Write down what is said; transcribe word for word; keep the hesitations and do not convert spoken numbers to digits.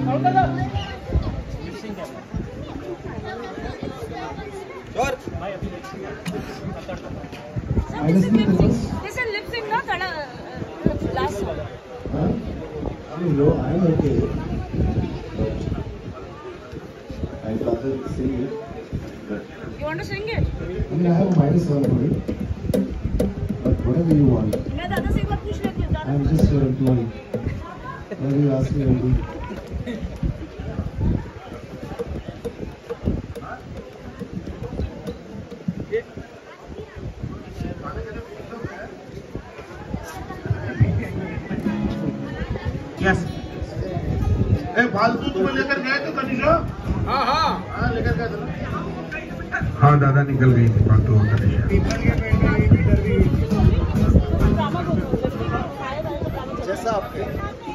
This is lip sync, na? Kada last song. No, I'm okay. I rather sing it. But You want to sing it? I mean, I have a minus one for it. But whatever you want. मैं दादा से एक बार पूछ लेती हूँ. I'm just your employee. Whatever you ask me, I'll do. Yes. ए फालतू तुम्हें लेकर गए थे तनिषा? हाँ हाँ हाँ लेकर गए थे ना? हाँ दादा निकल गई थी फालतू तनिषा। जैसा आपके